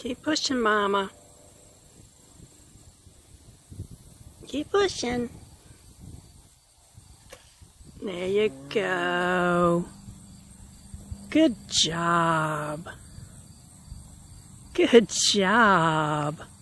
Keep pushing, Mama. Keep pushing. There you go. Good job. Good job.